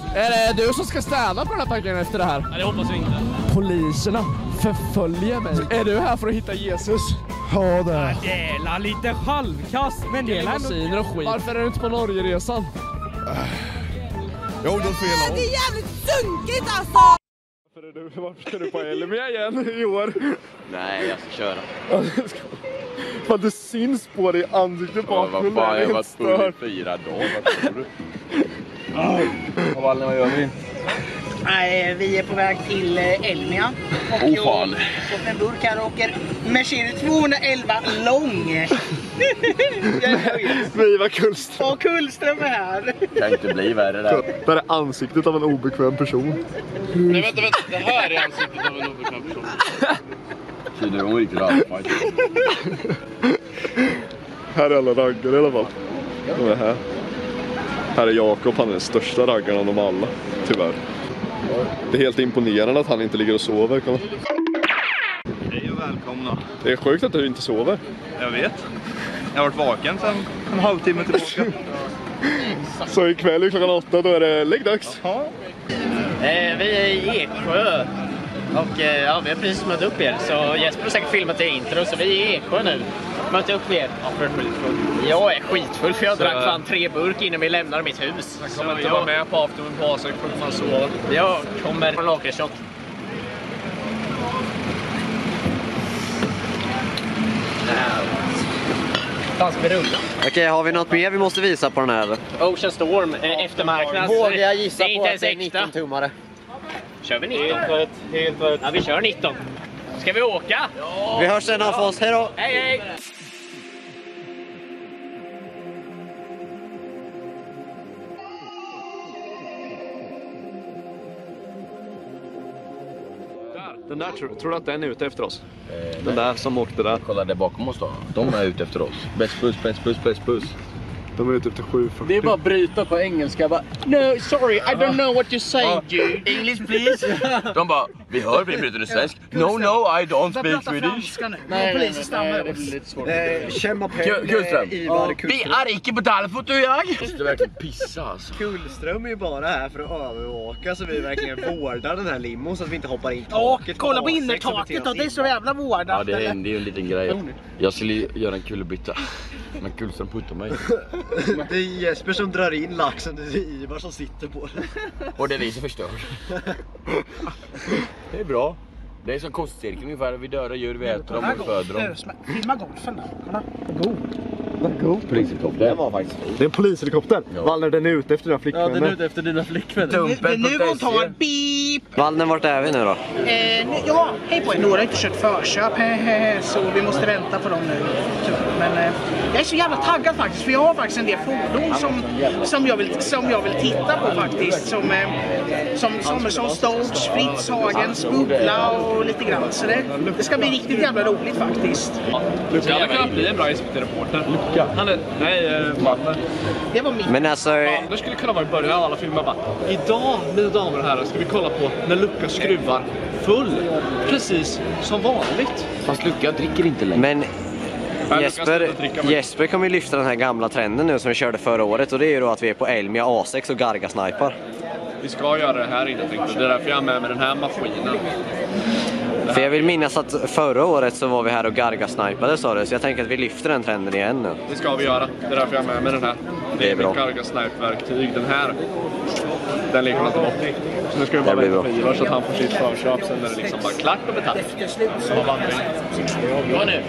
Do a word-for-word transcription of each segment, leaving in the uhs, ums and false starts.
Är det du som ska städa på den här parkeringen efter det här? Nej, det hoppas vi inte. Poliserna förföljer mig. Är du här för att hitta Jesus? Ja, det. Ja, jävla lite halvkast, men det är ändå... och skit. Varför är du inte på Norgeresan? Jag åkte fel håll. Det är jävligt sunkigt alltså! Varför, är du, varför ska du på Elmia igen i år? Nej, jag ska köra. Fan, det syns på dig i ansiktet på. Ja, vad fan, jag har varit full i fyra dagar. Vad tror du? Ja, Valle, vad gör vi? Nej, vi är på väg till Elmia. Och oh, fan. jag får en burk här och åker Mercedes tvåhundraelva lång. Viva Kullström. Och Kullström är här. Kan inte bli värre där. Det här är ansiktet av en obekväm person. Nej, vänta, vänta. Det här är ansiktet av en obekväm person. Känner hon riktigt allfajt. Här är alla raggare i alla fall. De är här. Här är Jakob, han är den största raggaren av dem alla, tyvärr. Det är helt imponerande att han inte ligger och sover. Kan man... Hej och välkomna. Det är sjukt att du inte sover. Jag vet. Jag har varit vaken sedan en halvtimme tillbaka. Så ikväll klockan åtta, då är det läggdags. Ja. Eh, vi är i Eksjö. Och eh, ja, vi har precis mött upp er. Så Jesper har säkert filmat det intro, så vi är i Eksjö nu. Mötte upp er. Ja, för skitfull. Jag är skitfull för jag så... drack fan tre burk innan vi lämnar mitt hus. Jag kommer så inte jag... vara med på afternoon på Asik för att man sova. Jag kommer från lakritschock. Fan, ska vi rulla? Okej, har vi något mer vi måste visa på den här? Ocean Storm, eh, eftermarknads. Vågar jag gissa det är på inte att det är nitton tummare? Kör vi nitton? Helt rätt, helt rätt. Ja, vi kör nitton. Ska vi åka? Ja. Vi hörs sen av oss, hej då! Hej, hej! Den där, tror, tror du att den är ute efter oss? Eh, den där som åkte där. Kolla där bakom oss då. De är ute efter oss. Bäst puss, bäst puss, bäst puss. De är ute efter sju fyrtio. Det är bara att bryta på engelska. Bara, no, sorry, I don't know what you're saying, dude. English, please. De bara, vi hör vi bryter det svensk. No, no, I don't speak Swedish. Nej, polisen stannar oss. Känna Kullström. Vi är inte på telefon, du och jag. Måste verkligen pissa alltså. Kullström är ju bara här för att övervaka så vi verkligen vårdar den här limon så att vi inte hoppar in Ja, taket. kolla på innertaket då, det är så jävla vårdat. Ja, det är, en, det är en liten grej. Jag skulle göra en kullerbytta. Men Kullström puttar mig. Det är Jesper som drar in laxen, det är Ivar som sitter på den. Och det är vi som förstör. Det är bra. Det är som kostcirkeln ungefär. Vi döda djur, vi äter dem och föder dem. Filma golfen där. Kolla. God. God. Polishelikopter. Den var faktiskt. Det är en polishelikopter. Ja. Wallner, den är ute efter dina flickvänner. Ja, den är ute efter dina flickvänner. Tumpen nu hon tar beep. Wallner, vart är vi nu då? Eh, ja, hej på er. Några har inte kört förköp. Så vi måste vänta på dem nu. Men eh, jag är så jävla taggad faktiskt. För jag har faktiskt en del fordon som, som, jag, vill, som jag vill titta på faktiskt. Som, eh, som, som, som Stoltz, Fritz, Hagens, Bubbla och lite grann. Så det, det ska bli riktigt jävla roligt faktiskt. Så jag kan bli en bra S V T-reporter. Lucka. Han är, nej, eh, Wallner. Det var min. Men alltså... Wallner skulle kunna vara i början av alla filmer bara. Idag, mina damer och herrar, ska vi kolla på när Lucka skruvar full. Precis som vanligt. Fast Lucka dricker inte längre. Men... Jesper, Jesper kommer ju lyfta den här gamla trenden nu som vi körde förra året. Och det är ju då att vi är på Elmia A sex och gargasnipar. Vi ska göra det här inne, tänkte. Det är därför jag är med med den här maskinen. För jag vill minnas att förra året så var vi här och gargasnipade, sa du. Så jag tänker att vi lyfter den trenden igen nu. Det ska vi göra. Det är därför jag är med med den här. Det, det är, är bra. Mitt gargasnipe-verktyg. Den här, den ligger man inte bort. Så nu ska vi bara vänta på Ivar så att han får sitt förköp. Sen är det liksom bara klart och betalt. Som vandring. Ja, nu.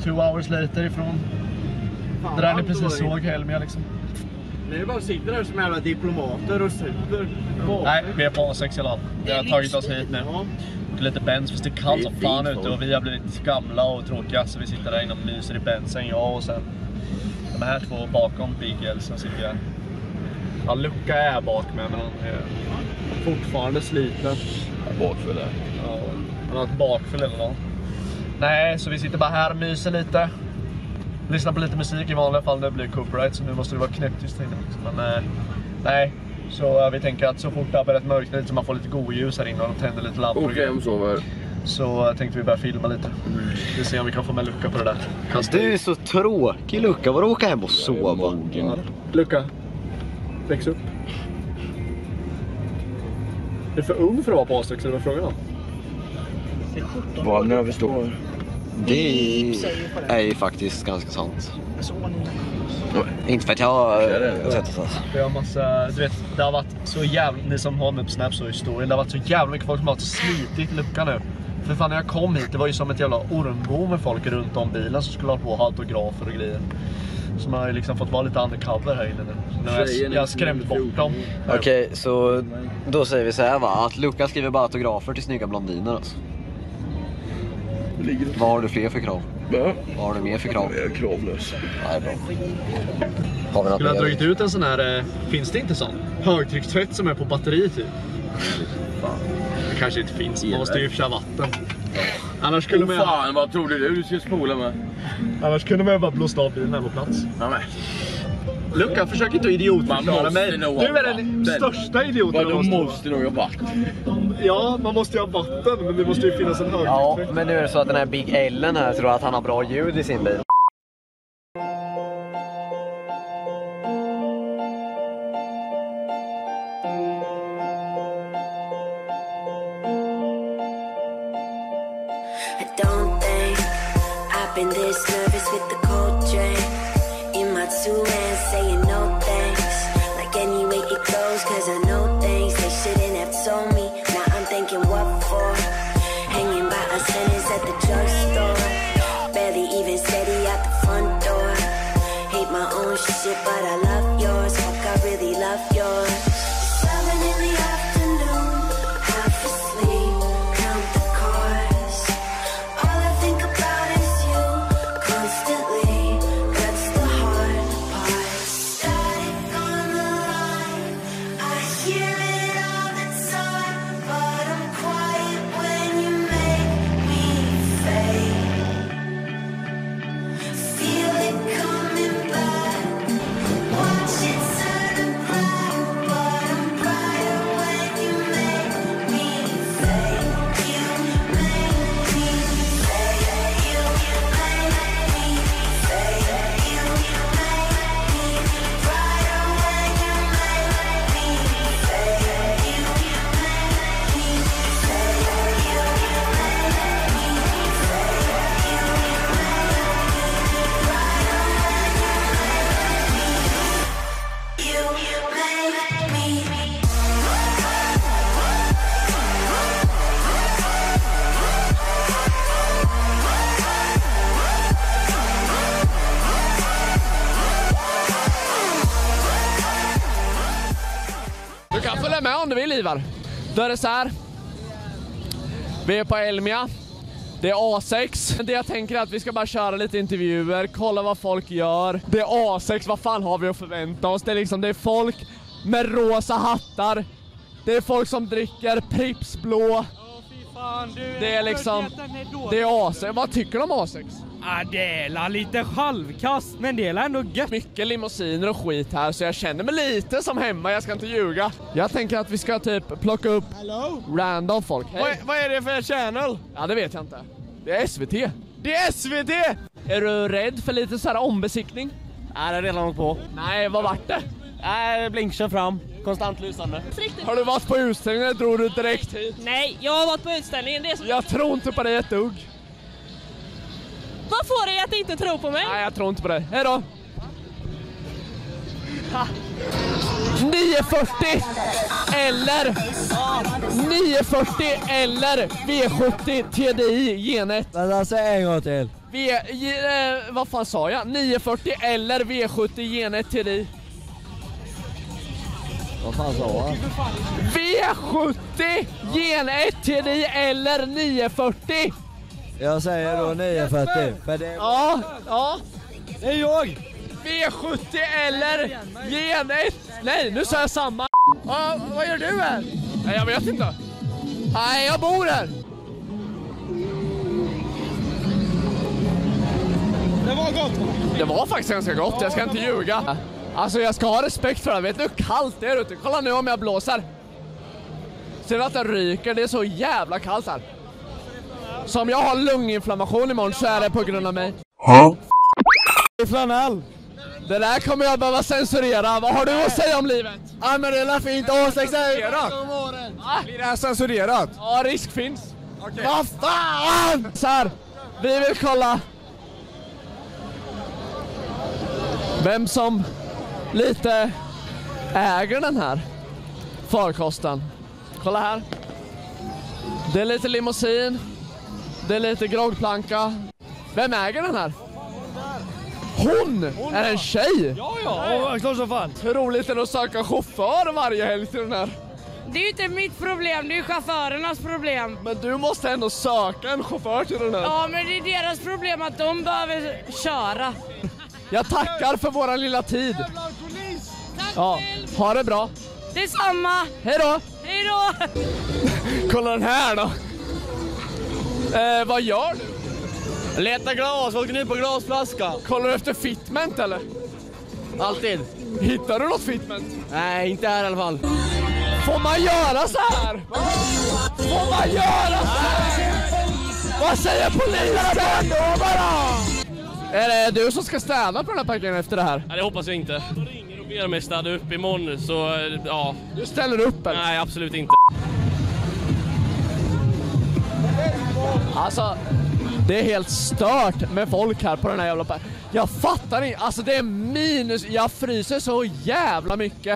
two hours later ifrån fan, det där ni precis såg Helmia liksom. Ni bara sitter där som jävla diplomater och super. Nej, vi är på A sex i alla fall. Vi har tagit oss hit nu. Och lite Benz, fast det är kallt som fan ute och vi har blivit gamla och tråkiga så vi sitter där inne och myser i bensen, jag och sen de här två bakom Big L som sitter jag. Ja, Luca är bak med men han är fortfarande sliten. Bakfull där. Ja, han har ett bakfull eller något. Nej, så vi sitter bara här och myser lite. Lyssnar på lite musik i vanliga fall när det blir copyright så nu måste det vara knäpptyst inne. Men eh, nej, så vi tänker att så fort det har börjat mörkna lite så man får lite god ljus här inne och de tänder lite lampor. Okej, okay, sover. Så tänkte vi börja filma lite. Vi ser om vi kan få med Luca på det där. Kasta du är så tråkig Luca, var åka hem och sova? Ja. Luca, väx upp. Är du för ung för att vara på A sex eller vad frågan om? Vad när vi står? Det är ju faktiskt ganska sant. Inte för att jag har sett det. Vi har massa, du vet, det har varit så jävla, ni som har med på Snap så historien, det har varit så jävla mycket folk som har slitit Luca nu. För fan när jag kom hit, det var ju som ett jävla ormbo med folk runt om bilen som skulle ha på autografer och grejer. Så man har ju liksom fått vara lite undercover här inne nu. Nu har jag, jag har skrämt bort dem. Okej, okay, så då säger vi så här va, att Luca skriver bara autografer till snygga blondiner alltså. Vad har du fler för krav? Ja. Vad har du mer för krav? Jag är kravlös. Nej, bra. Har vi något skulle ha mer? dragit ut en sån här, eh, finns det inte sån? Högtryckstvätt som är på batteri typ. Det kanske inte finns, man måste ju köra vatten. Annars skulle man... Fan, vad tror du du ska spola med? Annars kunde man ju bara blåst av bilen här på plats. Ja, men. Luca, försök inte att idiotförklara mig. Du är den största idioten. Du måste nog ha vatten. Ja, man måste ju ha vatten, men det måste ju finnas en högtryckstvätt. Ja, men nu är det så att den här Big Ellen här tror att han har bra ljud i sin bil. Been this nervous with the cold drink in my two hands saying no thanks. Like anyway it goes cause I know things they shouldn't have told me. Now I'm thinking what for? Hanging by a sentence at the drugstore. Barely even steady out the front door. Hate my own shit but I love yours. Fuck I really love yours. Seven in the afternoon, half asleep, count the cars. All I think about is constantly, that's the hard part. Static on the line, I hear it all the time, but I'm quiet when you make me fade. Feel it coming back, watch it turn black, but I'm brighter when you make me fade. You make me fade, you make me fade, you make me brighter when you make me fade, you make me fade, you make me fade, you make me brighter when you make me. Du kan följa med om du vill, Ivar. Då är det så här. Vi är på Elmia. Det är A sex. Det jag tänker är att vi ska bara köra lite intervjuer, kolla vad folk gör. Det är A sex, vad fan har vi att förvänta oss? Det är liksom, det är folk med rosa hattar. Det är folk som dricker Pripps blå. Det är liksom, det är A sex. Vad tycker du om A sex? Ja, det är lite halvkast, men det är ändå gött. Mycket limousiner och skit här, så jag känner mig lite som hemma, jag ska inte ljuga. Jag tänker att vi ska typ plocka upp Hello? random folk. Hey. Vad, vad är det för channel? Ja, det vet jag inte. Det är S V T. Det är S V T! Är du rädd för lite så här ombesiktning? Ja, det är redan åkt på. Nej, vad vart det? Nej, blinkar fram. Konstant lysande. Har du varit på utställningen eller tror du direkt hit? Nej, jag har varit på utställningen. Det är så... Jag tror inte på dig ett dugg. Vad får dig att inte tro på mig? Nej, jag tror inte på dig. Hej då! nio fyrtio eller nio fyrtio eller V sjuttio T D I Gen ett. Vänta, säg en gång till. V, eh, vad fan sa jag? nio fyrtio eller V sjuttio Gen ett T D I. Vad fan sa jag? V sjuttio Gen ett T D I eller nio fyrtio. Jag säger då nio fyrtio. För det... Ja, ja. Det är jag. V sjuttio eller Gen ett. Nej, nu sa jag samma. Ja, vad gör du här? Nej, jag vet inte. Nej, jag bor här. Det var gott. Det var faktiskt ganska gott, jag ska inte ljuga. Alltså jag ska ha respekt för det. Vet du hur kallt det är ute? Kolla nu om jag blåser. Ser du att det ryker? Det är så jävla kallt här. Så om jag har lunginflammation imorgon så är det på grund av mig. Ja. Flanell. Det där kommer jag behöva censurera. Vad har du att säga om livet? Ja, men det är fint. Åh, censurerat. Blir det här censurerat? Ja, risk finns. Okay. Vad fan! Så här, vi vill kolla vem som lite äger den här farkosten. Kolla här. Det är lite limousin. Det är lite groggplanka. Vem äger den här? Hon! Hon är en tjej! Ja, ja, klart som fan. Hur roligt är det att söka chaufför varje helg till den här? Det är ju inte mitt problem, det är ju chaufförernas problem. Men du måste ändå söka en chaufför till den här. Ja, men det är deras problem att de behöver köra. Jag tackar för våran lilla tid. Tack ja, ha det bra. Detsamma. Hej då. Hej då. Kolla den här då. Eh, vad gör du? Leta glas, vad knipa glasflaska. Kollar du efter fitment eller? Alltid. Hittar du något fitment? Nej, inte här i alla fall. Får man göra så här? Får man göra så här? Vad säger polisen då bara? Är det du som ska städa på den här parkeringen efter det här? Nej, det hoppas jag inte. Jag ringer och ber mig städa upp imorgon, så ja. Du ställer upp eller? Nej, absolut inte. Alltså, det är helt stört med folk här på den här jävla parkeringen. Jag fattar inte, alltså det är minus, jag fryser så jävla mycket.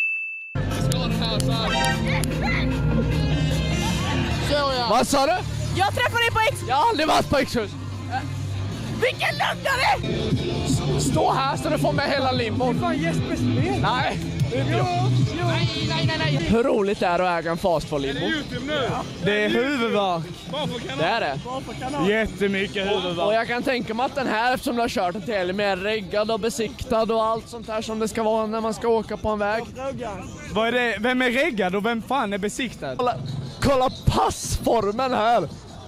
Vad sa du? Jag träffade dig på X. Jag har aldrig varit på X-hus. Vilken lögnare! Stå här så du får med hela limon. Fan, Jesper spel. Nej. Jo, jo. Nej, nej, nej, nej. Hur roligt det är att äga en fast food limo? Det är huvudvärk. Det är det. Jättemycket huvudvärk. Och jag kan tänka mig att den här, eftersom du har kört en till, är reggad och besiktad och allt sånt här som det ska vara när man ska åka på en väg. Vad är det? Vem är reggad och vem fan är besiktad? Kolla, kolla passformen här.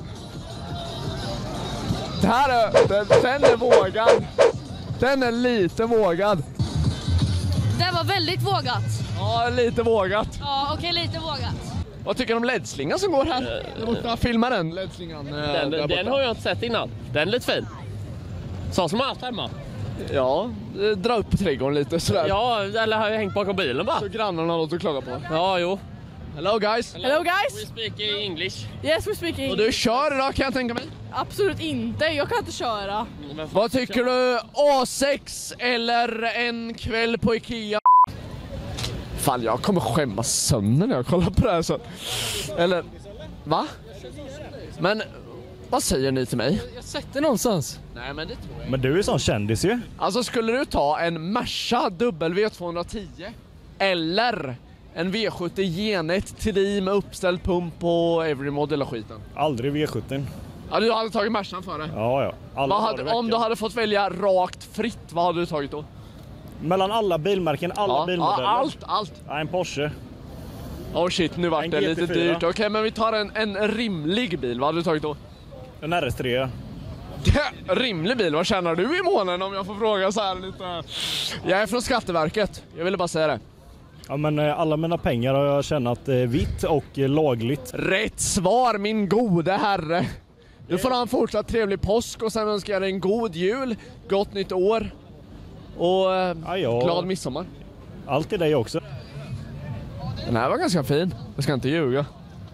Det här är, den, den är vågad. Den är lite vågad. Det var väldigt vågat. Ja, lite vågat. Ja, okej, okay, lite vågat. Vad tycker du om L E D-slingan som går här? Uh, Filma den, L E D-slingan. Den, den har jag inte sett innan. Den är lite fin. Så som man har haft hemma. Ja, dra upp på trädgården lite sådär. Ja, eller har jag hängt bakom bilen bara. Så grannarna har något att klaga på. Ja, jo. Hello guys. Hello guys. We speak English. Yes, we speak English. Och du kör idag kan jag tänka mig? Absolut inte, jag kan inte köra. Vad tycker du? A sex eller en kväll på Ikea? Fan, jag kommer skämmas sönder när jag kollar på det här så. Eller, va? Men, vad säger ni till mig? Jag sett det någonstans. Nej, men det tror jag. Men du är sån kändis ju. Alltså, skulle du ta en Merca W tvåhundratio eller en V sjuttio Gen ett T D I med uppställd pump och every model och skiten? Aldrig V sjuttio. Ja, du hade tagit Mercan för det. Ja, ja. Alla vad hade, om du hade fått välja rakt fritt, vad hade du tagit då? Mellan alla bilmärken, alla ja, bilmodeller. Ja, allt, allt. Ja, en Porsche. Oh shit, nu vart det lite dyrt. Okej, okay, men vi tar en, en rimlig bil. Vad hade du tagit då? En R S tre. Rimlig bil, vad tjänar du i månaden om jag får fråga så här lite? Jag är från Skatteverket, jag ville bara säga det. Ja, men alla mina pengar har jag tjänat eh, vitt och eh, lagligt. Rätt svar, min gode herre. Du får ha en fortsatt trevlig påsk och sen önskar jag dig en god jul, gott nytt år och eh, ja, ja. glad midsommar. Allt till dig också. Den här var ganska fin, jag ska inte ljuga.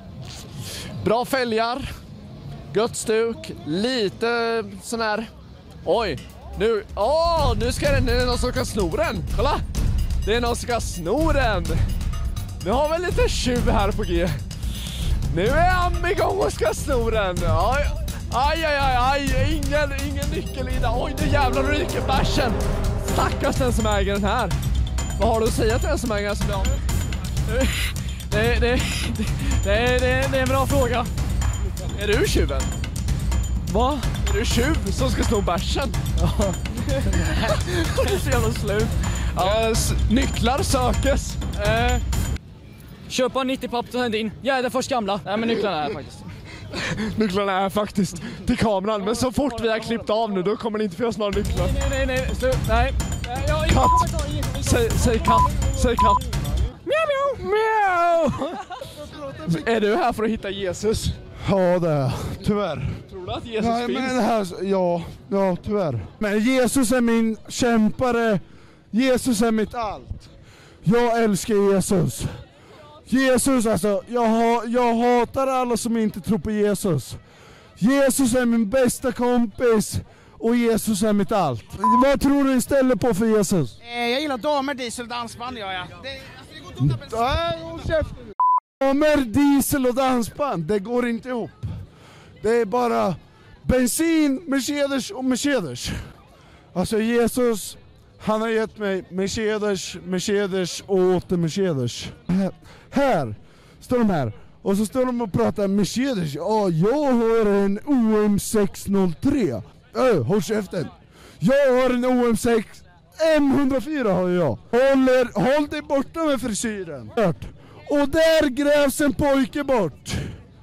Bra fälgar, gött stuk, lite sån här. Oj, nu, åh, nu ska det, nu är det någon som ska sno den. Kolla, det är någon som ska sno den. Nu har vi lite tjuv här på G. Nu är han igång och ska sno den. Ja, Aj, aj, aj, aj. Ingen, ingen nyckel i där. Oj, nu jävlar ryker bärsen. Stackars den som äger den här. Vad har du att säga till den som äger den som blir av med? Det, det, det, det, det, det är en bra fråga. Är du tjuven? Va? Är du tjuv som ska sno bärsen? Ja. Det är så jävla slut. Ja, nycklar sökes. Eh. Köpa nittio papp och händ in. Jag är den först gamla. Nej, men nycklarna är faktiskt. Nycklarna är faktiskt till kameran. Men så fort vi har klippt av nu, då kommer det inte finnas några nycklar. Nej, nej, nej, nej. Slut. Nej. Jag, jag katt. Säg, säg katt. Säg katt. Mjau, mjau. Mjau. Är du här för att hitta Jesus? Ja, det är tyvärr. Tror du att Jesus Nej, finns? Men här, ja, ja, tyvärr. Men Jesus är min kämpare. Jesus är mitt allt. Jag älskar Jesus. Jesus, alltså, jag, ha, jag hatar alla som inte tror på Jesus. Jesus är min bästa kompis och Jesus är mitt allt. Vad tror du istället på för Jesus? Eh, jag gillar damer, diesel, dansband, ja, ja. Det, alltså, det går inte Nej, håll käften. Damer, diesel och dansband, det går inte ihop. Det är bara bensin, Mercedes och Mercedes. Alltså Jesus, han har gett mig Mercedes, Mercedes och åter Mercedes. Här, här står de här. Och så står de och pratar Mercedes. Ja, jag har en O M sex noll tre. Öh, håll käften. Jag har en O M sex M hundra fyra har jag. Håller, håll dig borta med frisyren. Och där grävs en pojke bort.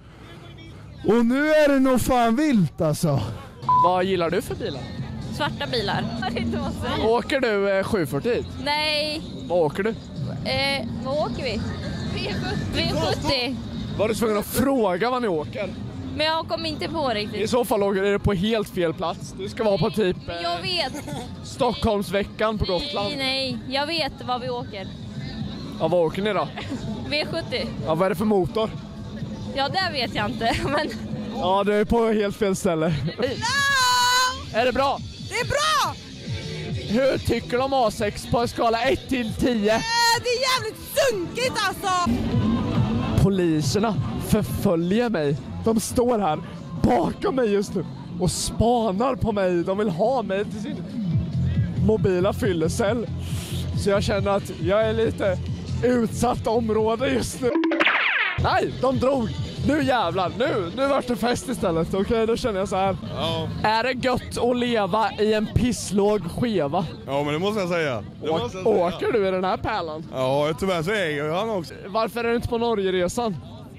Och nu är det nog fan vilt alltså. Vad gillar du för bilar? Svarta bilar. Åker du eh, sju fyrtio hit? Nej. Vad åker du? Eh, vad åker vi? V sjuttio. Var du tvungen att fråga vad ni åker? Men jag kom inte på riktigt. I så fall åker du på helt fel plats. Du ska vara på typ... Eh, jag vet. Stockholmsveckan på Gotland. Nej, nej. Jag vet vad vi åker. Ja, vad åker ni då? V sjuttio. Ja, vad är det för motor? Ja, det vet jag inte, men... Ja, du är på helt fel ställe. No! Är det bra? Det är bra! Hur tycker du om A sex på en skala ett till tio? Äh, det är jävligt sunkigt alltså! Poliserna förföljer mig. De står här bakom mig just nu och spanar på mig. De vill ha mig till sin mobila fyllecell. Så jag känner att jag är lite utsatt område just nu. Nej, de drog. Nu jävlar, nu, nu vart det fest istället. Okej, okay, då känner jag så här. Ja. Är det gött att leva i en pisslåg skeva? Ja, men det måste jag säga. Det Å- måste jag säga. Åker du i den här pärlan? Ja, tyvärr så äger jag han också. Varför är du inte på Norgeresan?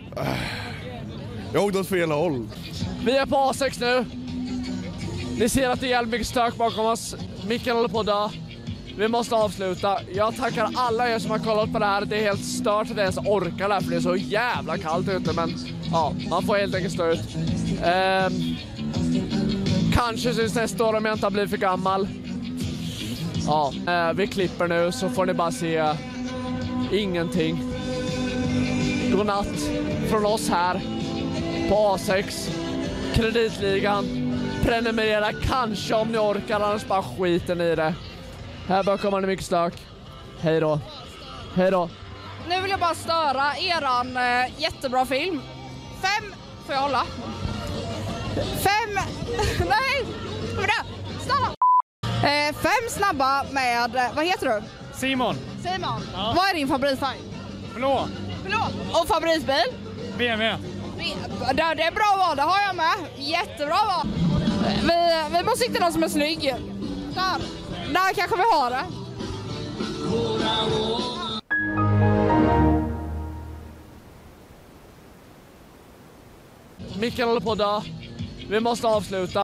Jag åkte åt fel håll. Vi är på A sex nu. Ni ser att det är jävligt mycket stök bakom oss. Micken håller på att dö. Vi måste avsluta. Jag tackar alla er som har kollat på det här. Det är helt stört att jag ens orkar det här, för det är så jävla kallt ute. Men ja, man får helt enkelt stå ut. Ehm, kanske syns nästa år om jag inte har blivit för gammal. Ja, eh, vi klipper nu så får ni bara se ingenting. Godnatt från oss här på A sex. Kreditligan. Prenumerera kanske om ni orkar, annars bara skiten i det. Här bakom har ni mycket stök. Hej då. Hej då. Nu vill jag bara störa eran eh, jättebra film. Fem, får jag hålla? Fem, nej, vadå? Stanna. Eh, fem snabba med, eh, vad heter du? Simon. Simon. Ja. Vad är din favoritfärg? Blå. Blå. Och favoritbil? B M W. Det, det är bra val, det har jag med. Jättebra val. Vi, vi måste hitta någon som är snygg. Där. Där kanske vi har det. Micken håller på att dö. Vi måste avsluta.